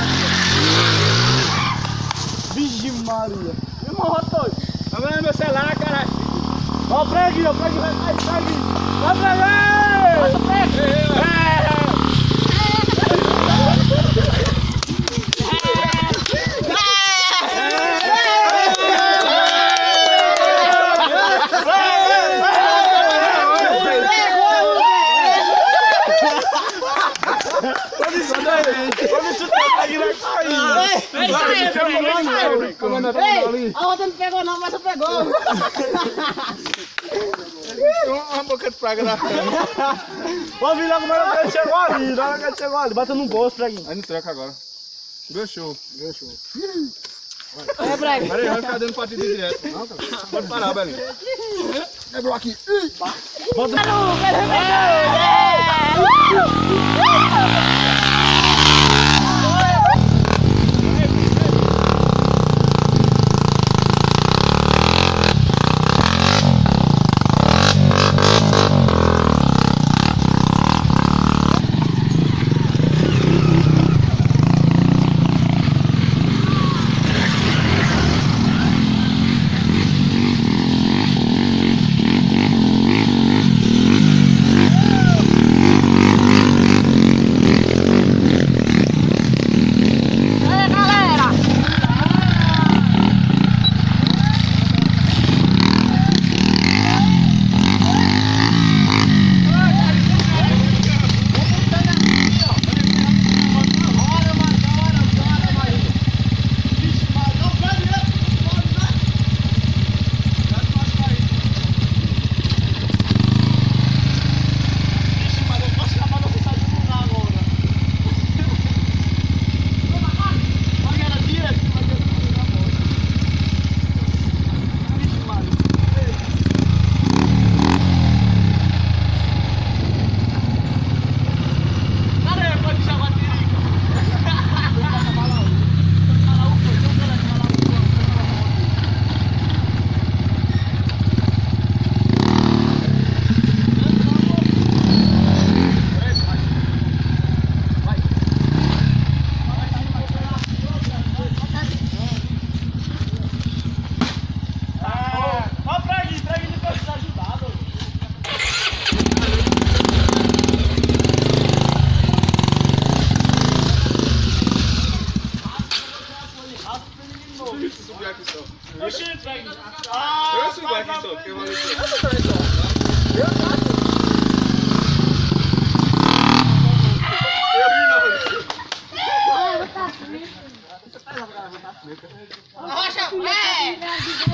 Vixe Maria. Me morreu todo. Tá vendo meu celular, caralho? Ó o preguinho, vai cair, preguinho. Vai preguinho! Passa o preguinho! A outra não pegou não, mas tu pegou. Uma boca de praga na frente. Vamos vir logo na hora que ele chegou ali, na hora que ele chegou ali. Bota no bolso, preguinho. Aí no troca agora. Ganchou. É, prego. Peraí, vai ficar dando partida direto. Não, cara. Pode parar, Belinho. Quebrou aqui. Bota. Rocha,